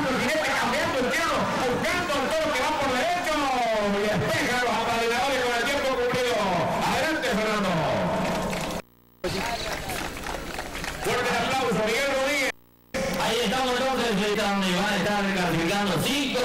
el jinete cambiando el tiro, buscando el toro que va por derecho y despeja a los apadrinadores con el tiempo cumplido. Adelante, Fernando. Fuerte el aplauso, Miguel Rodríguez. Ahí estamos entonces, donde van a estar clasificando 5.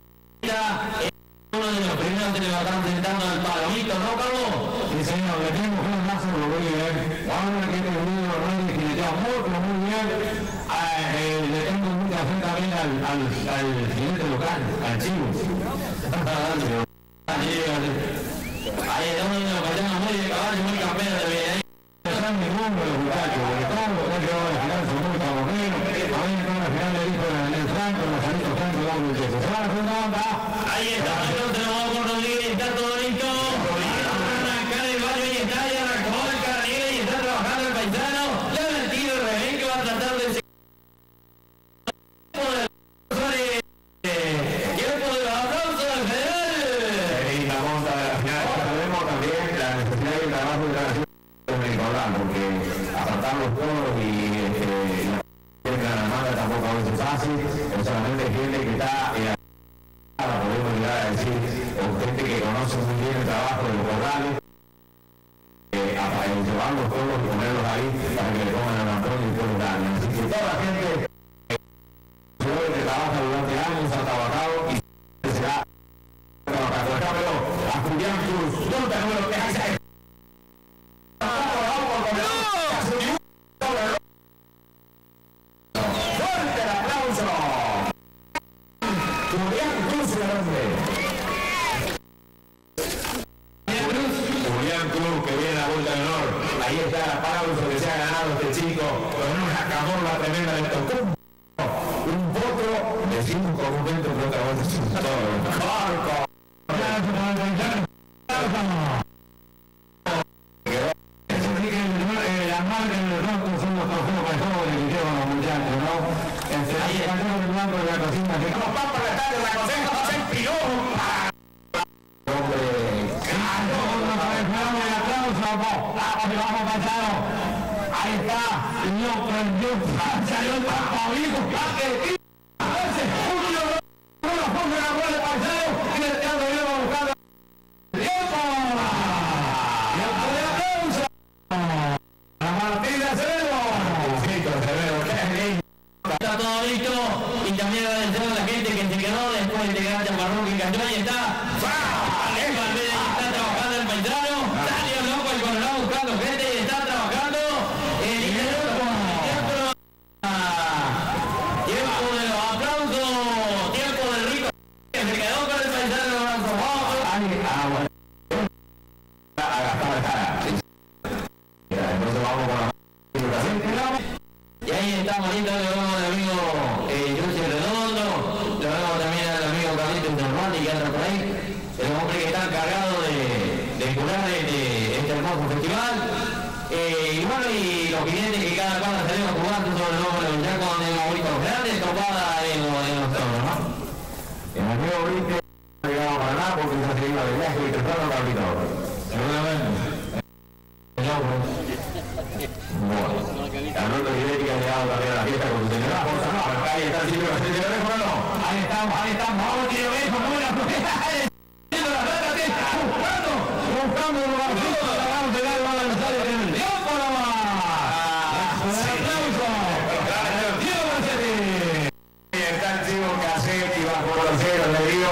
Uno de los primeros que le van a estar sentando al palomito, ¿no, Carlos? Sí, señor, le tengo un mazo lo voy a ver. Ahora que este video Rodríguez jinetea muy bien. Le tengo mucha fe también al jinete local, al Chivo. Ahí estamos viendo los paisanos muy de caballo, muy campeones de vida. Están de rumbo los muchachos, porque todos los que van a la final son muy caboneros. A mí me la final le dijo el Franco, el Marcelito Franco, doble el se van a hacer una banda. Ahí está, entonces nos vamos con Rodríguez, está todo listo. Arrancar el barrio y está, y arrancó el carril y está trabajando el paisano. Le ha metido el revén que va a tratar de seguir. Tiempo de los aplausos al federal. Y la monta de la final, sabemos también la necesidad del trabajo de la nación de Nicolás, porque apartar los toros y la demanda tampoco a veces es fácil, es solamente gente que está podemos llegar a decir, o gente que conoce muy bien el trabajo de los corrales, llevarlos todos y ponerlos ahí para que le pongan el mantón y después los dañen. Así que toda la gente que trabaja durante años ha trabajado y será trabajando. Pero a Julián Cruz, ¿dónde no lo que hace? ¡Fuerte el aplauso! Julián Cruz, el hombre. Julián Cruz, que viene a vuelta de honor. Ahí está el aplauso que se ha ganado este chico con una camorra tremenda de tocó. Un potro, decimos comúnmente, pero otra vez es un toro. ¡Corco! Las madres en el ronco son los trofeos para jóvenes que llevan los muchachos, ¿no? Ahí está el blanco de la cocina que como va por la tarde la cocina se empiló. Hombre, esperamos el aplauso, vamos pasado. Ahí está, no prendió, salió el papavijo, que Julio no lo ponga la bola de pasado y el teatro lleva buscando tiempo. ¡Tiempo de aplauso! ¡La Martina Severo! Está todo listo y también agradecer a la gente que se quedó después de llegar a Marroquín y Cañón. Ahí está. Está trabajando el paisano. Salió loco el Colorado buscando gente y está trabajando. Tiempo de los aplausos. Tiempo del rico. Se quedó con el paisano. Entonces vamos con la y ahí estamos listo, le vemos al amigo José Redondo, le vemos también al amigo Carlitos Intermati que anda por ahí, el hombre que está encargado de curar este hermoso festival. Y bueno, y los clientes que cada cual salimos jugando sobre el nombre ya con el favorito grandes topada en los toros, ¿no? el amigo viste no llegamos para nada porque ya se iba de viaje y temprano para el todo. Seguramente. Bueno, Alberto Guidetti que ha llegado también a la fiesta con su señora. Ahí está el sitio de teléfono. Ahí estamos, vamos, tío, muy la promesa. Buscando el barcito, la vamos a dar a lanzar en el tiempo nomás. Ahí está el chivo Casetti bajo los ceros, le digo.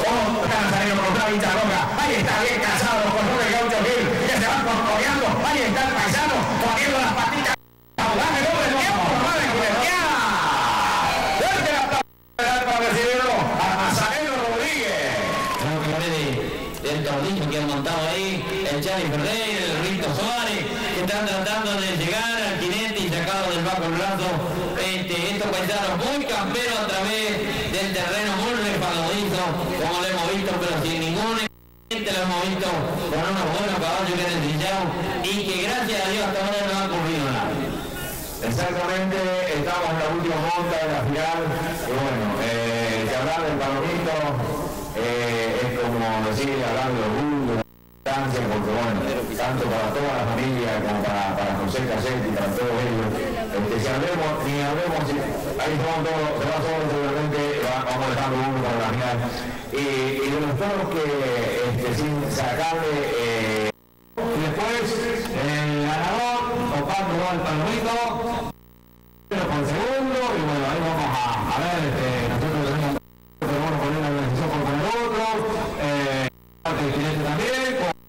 Ahí está bien casado con un gaucho Gil, que se van corcoreando. Ahí está el paisano poniendo las patitas. ¡Dame doble tiempo! ¡Dame comercial! ¡Fuerte la para recibirlo! ¡A Nazareno Rodríguez! Creo que del tornillo que han montado ahí, el Chavi Ferrer, el Rito Suárez, que están tratando de llegar al jinete y sacarlo del bajo el brazo. Estos paisanos muy camperos a través del terreno muy resbaladizo, como lo hemos visto, pero sin ningún lo hemos visto con unos buenos caballos que han enseñado y que gracias a Dios hasta ahora no ha ocurrido nada. Exactamente, estamos en la última monta de la final y bueno, que hablar del palomito es como decir, hablar de orgullo, de distancia, porque bueno, tanto para toda la familia como para José Casetti, para todos ellos, si hablemos, ni hablemos, ahí se van todos seguramente vamos dejando uno para la final. Y de los toros que sin sacarle... y después el ganador, tocando el palomito, pero por segundo, y bueno, ahí vamos a ver, nosotros tenemos que poner una organización por poner otro, parte del cliente también,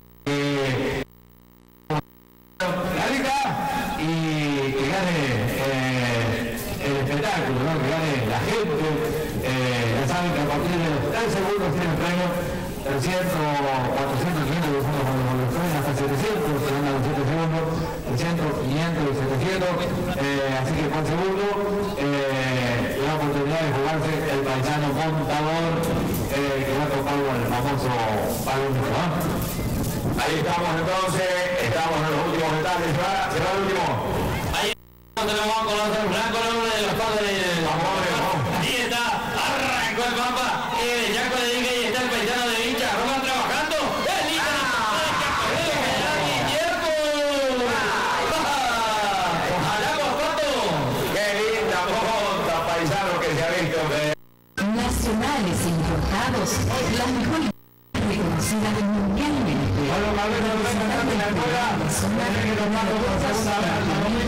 la liga, y que gane el espectáculo, ¿no? Que gane la gente. Ya saben que a partir de los 3 segundos tienen premio, 300, 400, 500, 200, hasta 700, se gana los 7 segundos, 300, 500 y 700, así que por segundo, la oportunidad de jugarse el paisano montador, que va a tocar el famoso balón de ¿no? Ahí estamos entonces, estamos en los últimos detalles, será el último. Ahí tenemos a conocer un gran nombre de los padres. Ahí está, arrancó el pampa, ya con el dique y está el paisano de hincha, Roman trabajando, el hincha, ¡Qué linda monta, paisano, que se ha visto! Nacionales e importados, las mejores reconocidas mundialmente. Bueno, Gabriel, no venga tanto en la escuela, tiene que tomar por segunda vez,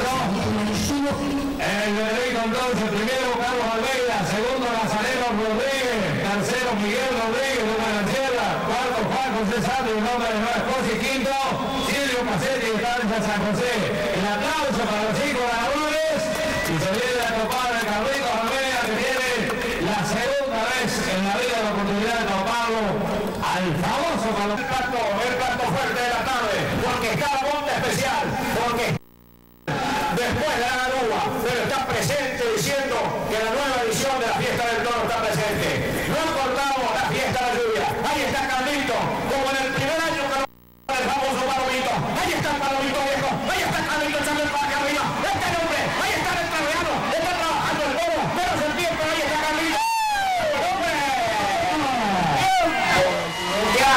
el veredicto entonces, primero Carlos Almeida, segundo Nazareno Rodríguez, tercero Miguel Rodríguez de Valenciana, cuarto Juan José Santos, un nombre de Nueva Escocia, y quinto Silvio Pacetti de Estancia San José. El aplauso para los 5 ganadores y se viene a topar el Carlitos Almeida, que tiene la segunda vez en la vida la oportunidad de toparlo al famoso El plato fuerte de la tarde, porque cada monta especial, porque después la garúa, pero está presente diciendo que la nueva edición de la fiesta del toro está presente. No acordamos la fiesta de la lluvia. Ahí está Carlito, como en el primer año que el famoso palomito. Ahí está el palomito viejo, ahí está Carlito echando el para arriba. Este hombre, ahí está el traveano, está trabajando el toro, pero se entiende, ahí está Carlito. ¡Hombre! ¡Ya!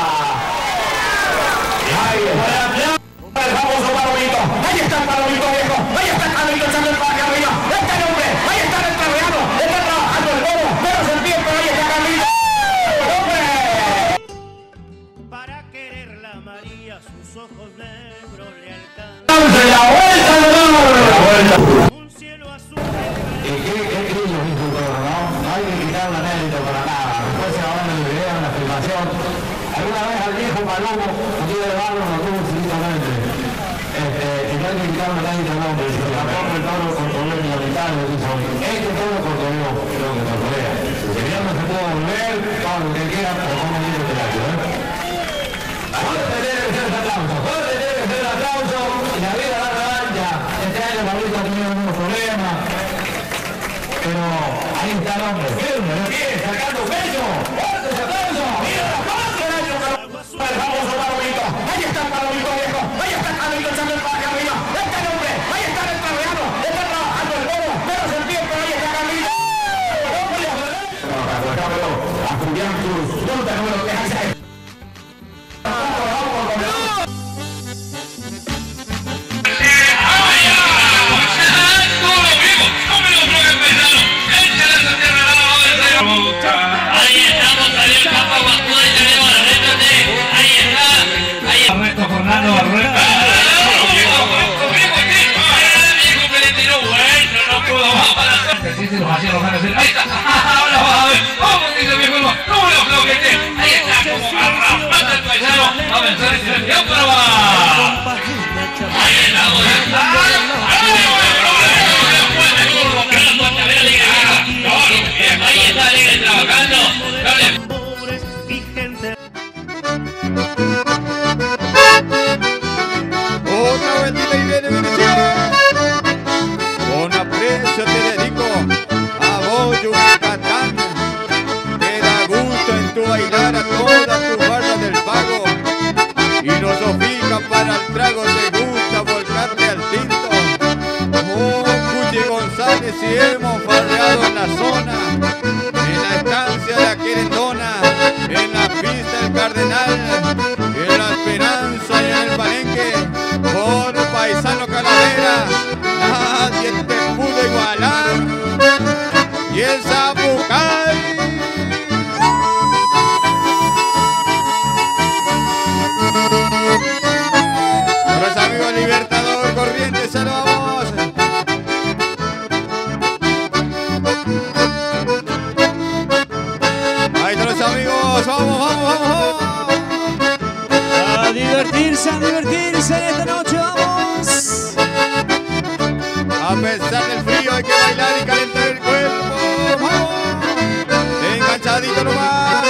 Ahí está. El famoso palomito, ahí está el palomito viejo, ahí está Carlito echando el para arriba. Este hombre, ahí está el traveano, está trabajando el toro, pero se entiende, ahí está Carlito. ¡Hombre! Para quererla María, sus ojos negros le alcanzan. la vuelta de oro. Un cielo azul. Y qué grillo hizo todo, ¿no? No hay que quitar la mérito para nada. Después se va a ver en el video, en la filmación. Alguna vez al viejo Palomo, un día de barro, lo tuvo infinitamente. Y no hay que quitar la mérito al hombre. Si la pobre el toro controló el minoritario, dice, este toro controló lo que controlea. Si bien no se pudo volver, todo lo que quiera, pero como dice el teatro, ¿Dónde tiene que ser el aplauso? ¿Dónde tiene que ser el aplauso? Y la vida la revancha. Este año Pablito ha tenido algunos problemas. Pero ahí está el hombre, firme, de pie, sacando pecho. ¡Fuerte ese aplauso! ¡Mira la parte del año! El famoso palomito, ahí está el palomito viejo, ahí está Carlito echando el para arriba. Este hombre, ahí está el traveano, está trabajando el toro, pero se entiende, ahí está Carlito. ¡Hombre! A Julián Cruz, no te lo que hace. Ahí estamos, salió el Papa Guacuda y tenemos la rétate. Ahí está. Arresto Fernando Barreto. Ahí está. Ahora vas a ver. ¿Cómo dice mi hermano? ¿Cómo lo floquete? Ahí está, como arrastrando el paisano. Va a vencer y se dio para abajo. Ahí estamos. Ahí está Alegre trabajando. Pobres y gente. Otra bendita y bendición. Con aprecio te dedico a vos, Yucatán. Te da gusto en tu bailar a toda tu barra del pago. Y no sofija para el trago, te gusta volcarte al tinto. Oh, Cuchi González, y hemos farreado en la zona, en la estancia de la Querendona, en la pista del Cardenal, en la Esperanza y en el Palenque. Por paisano Calavera, nadie te pudo igualar. Y el Zapucay Vamos, vamos, vamos, vamos. A divertirse en esta noche, vamos. A pesar del frío hay que bailar y calentar el cuerpo. Vamos. Enganchadito nomás.